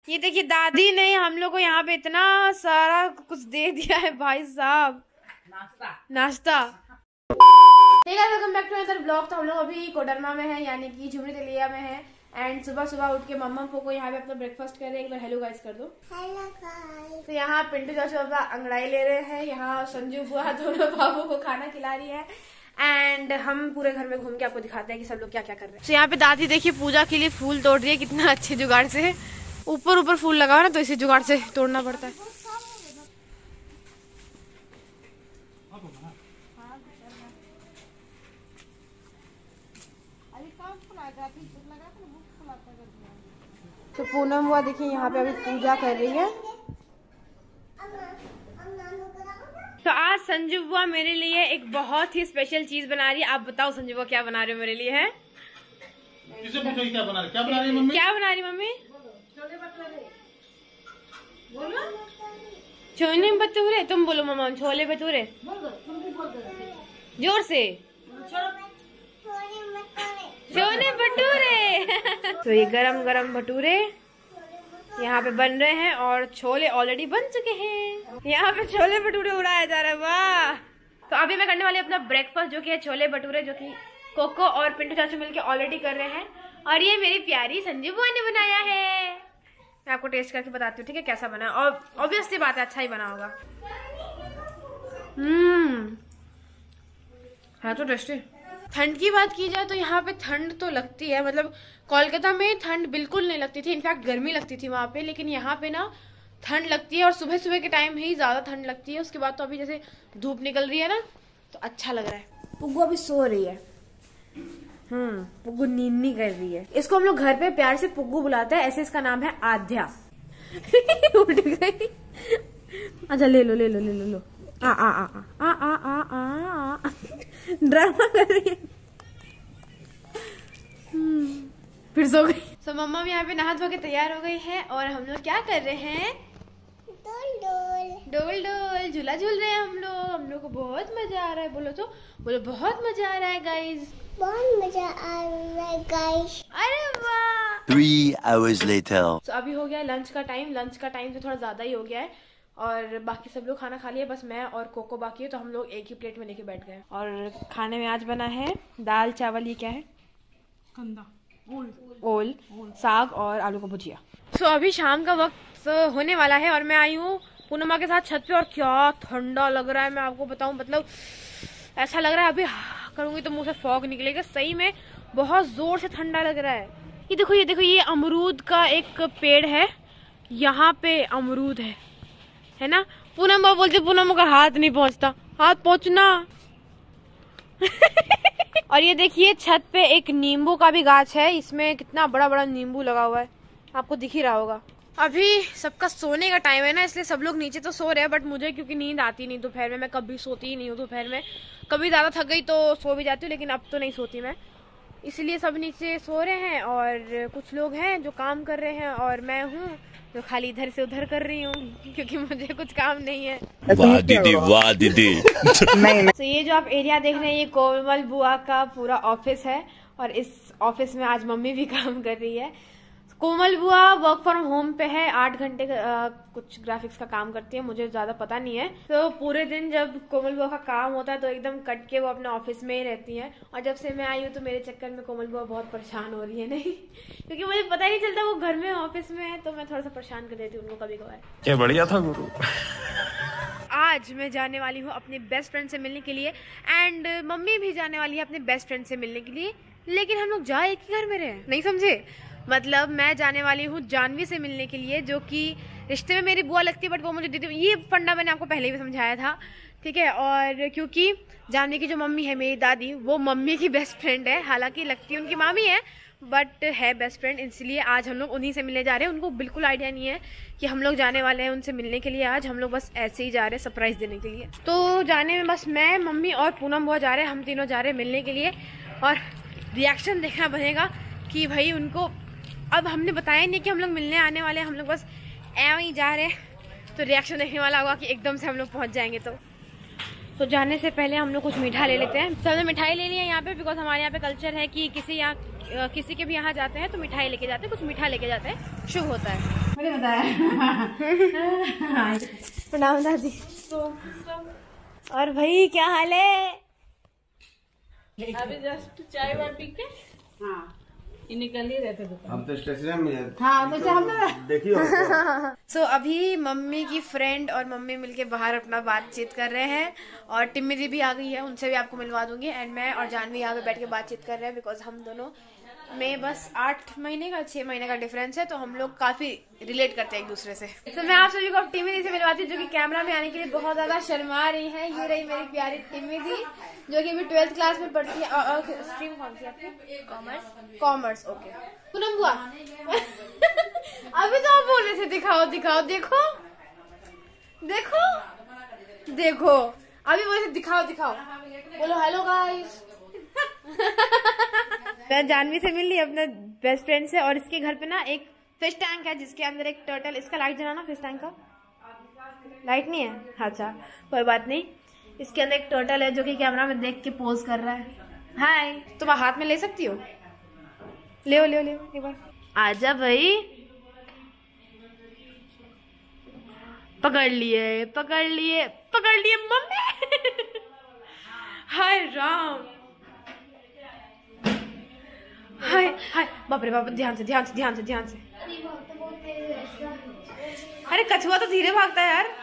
ये देखिए दादी ने हम लोग को यहाँ पे इतना सारा कुछ दे दिया है भाई साहब, नाश्ता। Welcome back to another blog. तो हम लोग अभी कोडरमा में है, यानी कि झुमरी तलिया में है। एंड सुबह सुबह उठ के मम्मा को यहाँ पे अपना ब्रेकफास्ट कर रहे हैं। एक बार हेलो गाइस कर दो। Hello guys. तो यहाँ पिंटू चाचू अपना अंगड़ाई ले रहे हैं, यहाँ संजू बुआ दोनों बाबू को खाना खिला रही है। एंड हम पूरे घर में घूम के आपको दिखाते हैं कि सब लोग क्या क्या कर रहे हैं। तो यहाँ पे दादी देखिए पूजा के लिए फूल तोड़ रही है, कितना अच्छे जुगाड़ से। ऊपर ऊपर फूल लगा हुआ ना, तो इसी जुगाड़ से तोड़ना पड़ता है। तो पूनम हुआ देखिए यहाँ पे अभी पूजा कर रही है। तो आज संजू बुआ मेरे लिए एक बहुत ही स्पेशल चीज बना रही है। आप बताओ संजू बुआ क्या बना रहे हो मेरे लिए? है क्या बना रही है मम्मी? क्या बना रही मम्मी? छोले भटूरे। तुम बोलो मम्मा। छोले भटूरे जोर से। छोले भटूरे। तो ये गरम गरम भटूरे यहाँ पे बन रहे हैं और छोले ऑलरेडी बन चुके हैं। यहाँ पे छोले भटूरे उड़ाया जा रहा है, वाह। तो अभी मैं करने वाली अपना ब्रेकफास्ट, जो कि है छोले भटूरे, जो कि कोको और पिंटू चाचू मिलके ऑलरेडी कर रहे हैं। और ये मेरी प्यारी संजू बुआ ने बनाया है। मैं आपको टेस्ट करके बताती हूँ, ठीक है, कैसा बना। और ऑब्वियसली बात है, अच्छा ही बना होगा। है तो टेस्टी। ठंड की बात की जाए तो यहाँ पे ठंड तो लगती है, मतलब कोलकाता में ठंड बिल्कुल नहीं लगती थी, इनफैक्ट गर्मी लगती थी वहाँ पे। लेकिन यहाँ पे ना ठंड लगती है, और सुबह सुबह के टाइम ही ज्यादा ठंड लगती है। उसके बाद तो अभी जैसे धूप निकल रही है ना, तो अच्छा लग रहा है। पुग्गू अभी सो रही है। पुग्गू नींद कर रही है। इसको हम लोग घर पे प्यार से पुग्गू बुलाते हैं, ऐसे इसका नाम है आध्या। उठ गई। अच्छा ले लो ले लो ले लो लो। आ आ आ आ आ आ आ आ ड्रामा कर रही है। फिर सो गई। तो मम्मा भी यहाँ पे नहा धो के तैयार हो गई है, और हम लोग क्या कर रहे हैं? डोल डोल झूला झूल रहे हैं हम लोग को बहुत मजा आ रहा है। बोलो तो बोलो, बहुत मजा आ रहा है गाइस, बहुत मजा आ रहा है गाइस। अरे वाह। 3 hours later. तो अभी हो गया लंच का टाइम। लंच का टाइम तो थोड़ा ज्यादा ही हो गया है, और बाकी सब लोग खाना खा लिया, बस मैं और कोको बाकी है। तो हम लोग एक ही प्लेट में लेके बैठ गए। और खाने में आज बना है दाल चावल, ये क्या है? कंदा ओल, साग और आलू का भुजिया। तो अभी शाम का वक्त होने वाला है, और मैं आई हूँ पूनम के साथ छत पे, और क्या ठंडा लग रहा है मैं आपको बताऊं। मतलब ऐसा लग रहा है अभी करूंगी तो मुंह से फॉग निकलेगा। सही में बहुत जोर से ठंडा लग रहा है। ये देखो ये देखो, ये अमरूद का एक पेड़ है, यहाँ पे अमरूद है ना। पूनम बोलती, पूनम का हाथ नहीं पहुँचता, हाथ पहुँचना। और ये देखिए छत पे एक नींबू का भी गाछ है, इसमें कितना बड़ा बड़ा नींबू लगा हुआ है, आपको दिख ही रहा होगा। अभी सबका सोने का टाइम है ना, इसलिए सब लोग नीचे तो सो रहे हैं, बट मुझे क्योंकि नींद आती नहीं दोपहर में, मैं कभी सोती ही नहीं हूँ दोपहर में। कभी ज्यादा थक गई तो सो भी जाती हूँ, लेकिन अब तो नहीं सोती मैं, इसलिए सब नीचे सो रहे हैं। और कुछ लोग हैं जो काम कर रहे हैं, और मैं हूँ जो खाली इधर से उधर कर रही हूँ, क्योंकि मुझे कुछ काम नहीं है। वाह दीदी, वाह दीदी। तो ये जो आप एरिया देख रहे हैं, ये कोमल बुआ का पूरा ऑफिस है, और इस ऑफिस में आज मम्मी भी काम कर रही है। कोमल बुआ वर्क फ्रॉम होम पे है, 8 घंटे कुछ ग्राफिक्स का काम करती है, मुझे ज्यादा पता नहीं है। तो पूरे दिन जब कोमल बुआ का काम होता है तो एकदम कट के वो अपने ऑफिस में ही रहती है। और जब से मैं आई हूँ तो मेरे चक्कर में कोमल बुआ बहुत परेशान हो रही है, नहीं क्योंकि मुझे पता ही नहीं चलता वो घर में ऑफिस में है, तो मैं थोड़ा सा परेशान कर देती हूँ उनको कभी कभार। क्या बढ़िया था गुरु। आज मैं जाने वाली हूँ अपने बेस्ट फ्रेंड से मिलने के लिए, एंड मम्मी भी जाने वाली है अपने बेस्ट फ्रेंड से मिलने के लिए। लेकिन हम लोग जा एक ही घर में रहे, नहीं समझे? मतलब मैं जाने वाली हूँ जानवी से मिलने के लिए, जो कि रिश्ते में मेरी बुआ लगती है, बट वो मुझे दीदी। ये फंडा मैंने आपको पहले भी समझाया था, ठीक है। और क्योंकि जानवी की जो मम्मी है, मेरी दादी, वो मम्मी की बेस्ट फ्रेंड है। हालांकि लगती है उनकी मामी है, बट है बेस्ट फ्रेंड, इसलिए आज हम लोग उन्हीं से मिलने जा रहे हैं। उनको बिल्कुल आइडिया नहीं है कि हम लोग जाने वाले हैं उनसे मिलने के लिए। आज हम लोग बस ऐसे ही जा रहे हैं सरप्राइज देने के लिए। तो जाने में बस मैं, मम्मी और पूनम बुआ जा रहे हैं, हम तीनों जा रहे हैं मिलने के लिए। और रिएक्शन देखना बनेगा कि भाई उनको, अब हमने बताया नहीं कि हम लोग मिलने आने वाले हैं, हम लोग बस ऐसे ही जा रहे हैं, तो रिएक्शन देखने वाला होगा कि एकदम से हम लोग पहुंच जाएंगे। तो जाने से पहले हम लोग कुछ मीठा ले लेते हैं। सबने मिठाई ले लिया यहाँ पे, बिकॉज हमारे यहाँ पे कल्चर है कि किसी के भी यहाँ जाते हैं तो मिठाई लेके जाते हैं, कुछ मीठा लेके जाते हैं, शुभ होता है। मैंने बताया। प्रणाम दादी। और भाई क्या हाल है? अभी जस्ट चाय वाय पी के हाँ निकल ही रहते दुकान। हम तो स्टेशन में हाँ तो हम देखियो। सो अभी मम्मी की फ्रेंड और मम्मी मिलके बाहर अपना बातचीत कर रहे हैं और टिम्मी दी भी आ गई है, उनसे भी आपको मिलवा दूंगी। एंड मैं और जानवी यहाँ पे बैठ के बातचीत कर रहे हैं बिकॉज हम दोनों में बस 8 महीने का 6 महीने का डिफरेंस है, तो हम लोग काफी रिलेट करते हैं एक दूसरे से। तो मैं आप सभी को अब टिम्मी दी से मिलवाती हूँ जो कि कैमरा में आने के लिए बहुत ज्यादा शर्मा रही है। ये रही मेरी प्यारी टिम्मी दी जो कि अभी 12th क्लास में पढ़ती है। स्ट्रीम कौन सी आपकी? कॉमर्स। ओके पूनम बुआ अभी तो आप बोल रहे थे दिखाओ दिखाओ, देखो देखो देखो अभी बोले थे दिखाओ दिखाओ, बोलो हेलो गाइस। मैं जानवी से मिल ली अपने बेस्ट फ्रेंड से और इसके घर पे ना एक फिश टैंक है जिसके अंदर एक टर्टल। इसका लाइट जलाना, फिश टैंक का लाइट नहीं है, अच्छा कोई बात नहीं। इसके अंदर एक टर्टल है जो कि कैमरा में देख के पोज कर रहा है। हाय, तुम हाथ में ले सकती हो? ले एक बार आजा भाई। पकड़ लिए मम्मी। हाय राम, हाय हाय बाप रे बाप, ध्यान से। अरे कछुआ तो धीरे भागता है यार,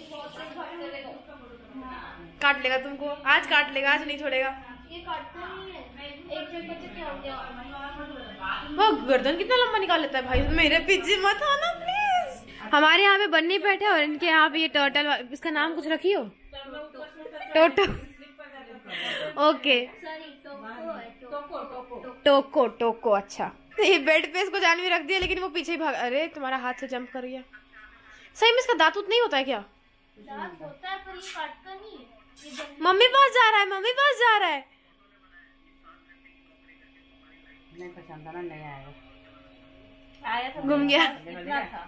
काट लेगा तुमको, आज काट लेगा, आज नहीं छोड़ेगा। ये काटता नहीं है, एक जगह से क्या हो गया? वो गर्दन कितना लंबा निकाल लेता है भाई। मेरे पीछे मत आना प्लीज। हमारे यहाँ पे बन्नी बैठे और इनके यहाँ पे ये टर्टल, इसका नाम कुछ रखी हो? टोटो। ओके टोको। अच्छा ये बेड पे इसको जानवी रख दिया लेकिन वो पीछे ही भाग। अरे तुम्हारा हाथ से जंप कर गया। सही में इसका दांत नहीं होता है क्या? दांत होता है पर ये काटता नहीं है। मम्मी पास जा रहा है। नहीं पसंद आना, नहीं आया था, घूम गया। कितना था?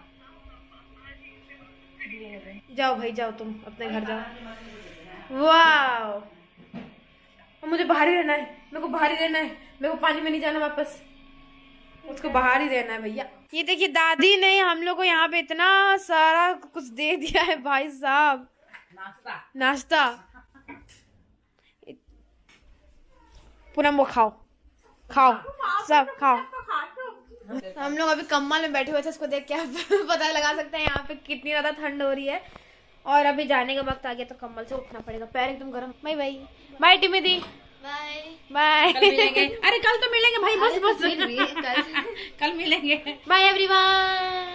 जाओ भाई जाओ, तुम अपने घर जाओ। वाह, मुझे बाहर ही रहना है, मेरे को पानी में नहीं जाना वापस, उसको बाहर ही रहना है भैया। ये देखिए दादी ने हम लोग को यहाँ पे इतना सारा कुछ दे दिया है भाई साहब। नाश्ता पूरा वो खाओ सब खाओ। हम लोग अभी कम्बल में बैठे हुए थे, इसको देख के आप पता लगा सकते हैं यहाँ पे कितनी ज्यादा ठंड हो रही है। और अभी जाने का वक्त आ गया तो कम्बल से उठना पड़ेगा, पैर एकदम गर्म। बाय टिम्मी दी, बाय। अरे कल तो मिलेंगे भाई, बस कल मिलेंगे। Bye everyone.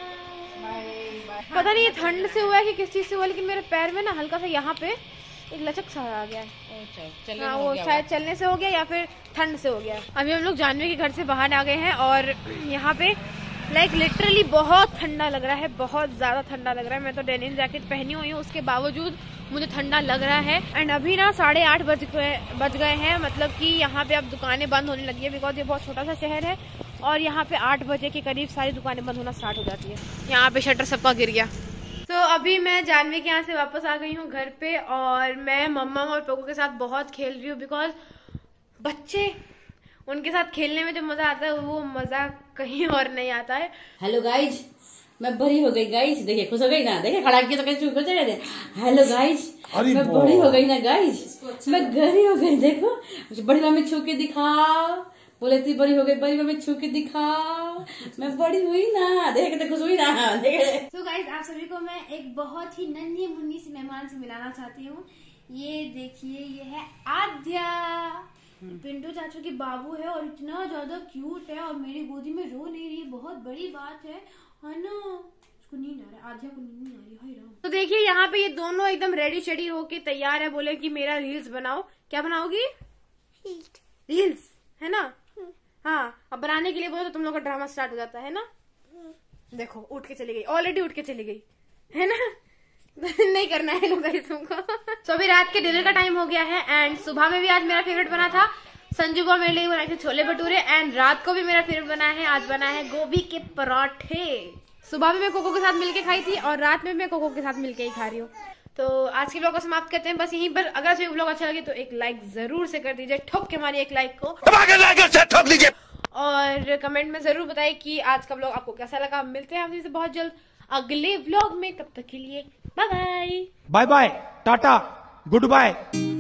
पता नहीं ये ठंड से हुआ है कि किस चीज से हुआ, लेकिन मेरे पैर में ना हल्का सा यहाँ पे एक लचक सा आ गया है। हाँ वो शायद चलने से हो गया या फिर ठंड से हो गया। अभी हम लोग जानवी के घर से बाहर आ गए हैं और यहाँ पे लाइक लिटरली बहुत ठंडा लग रहा है, बहुत ज्यादा ठंडा लग रहा है। मैं तो डेनिम जैकेट पहनी हुई हूँ, उसके बावजूद मुझे ठंडा लग रहा है। एंड अभी ना 8:30 बज गए हैं, मतलब कि यहाँ पे अब दुकानें बंद होने लगी है बिकॉज ये बहुत छोटा सा शहर है और यहाँ पे 8 बजे के करीब सारी दुकानें बंद होना स्टार्ट हो जाती है। यहाँ पे शटर सबका गिर गया। तो अभी मैं जानवी के यहाँ से वापस आ गई हूँ घर पे और मैं मम्मा और पोको के साथ बहुत खेल रही हूँ बिकॉज बच्चे, उनके साथ खेलने में जो मजा आता है वो मजा कहीं और नहीं आता है। हेलो गाइज, मैं बड़ी हो गई गाइज, देखिए खुश हो गई ना, देखिए खड़ा किया तो कैसे चुप हो जाएगा। हेलो गाइज, मैं बड़ी हो गई ना गाइज, मैं गरी हो गई। देखो बड़ी मम्मी छू के दिखाओ, बोले थी बड़ी हो गई, बड़ी मम्मी छू के दिखाओ, मैं बड़ी हुई ना, देखे तो खुश हुई ना। तो गाइज आप सभी को मैं एक बहुत ही नन्ही मुन्नी से मेहमान से मिलाना चाहती हूँ। ये देखिए, ये है आद्या, पिंटू चाचू की बाबू है और इतना ज्यादा क्यूट है और मेरी गोदी में रो नहीं रही, बहुत बड़ी बात है ना। उसको नींद आ रहा है, आद्या को नींद नहीं आ रही। हाय राम। तो देखिए यहाँ पे ये दोनों एकदम रेडी शेडी होके तैयार है, बोले कि मेरा रील्स बनाओ। क्या बनाओगी? रील्स है ना? हाँ, अब बनाने के लिए बोलो तो तुम लोग का ड्रामा स्टार्ट हो जाता है ना। देखो उठ के चली गई, ऑलरेडी उठ के चली गई है ना। नहीं करना है लोग तुमको। तो अभी रात के डिनर का टाइम हो गया है एंड सुबह में भी आज मेरा फेवरेट बना था, संजू को मेरे लिए बनाए थे छोले भटूरे एंड रात को भी मेरा फेवरेट बना है, आज बना है गोभी के पराठे। सुबह में मैं कोको के साथ मिलके खाई थी और रात में मैं कोको के साथ मिलके ही खा रही हूँ। तो आज के ब्लॉग को समाप्त करते हैं बस यहीं पर। अगर आपको ब्लॉग अच्छा लगे तो एक लाइक जरूर से कर दीजिए, ठोक के हमारी एक लाइक को और कमेंट में जरूर बताएं कि आज का व्लॉग आपको कैसा लगा। मिलते हैं आपसे बहुत जल्द अगले व्लॉग में, तब तक के लिए bye bye. Bye bye, tata, good bye.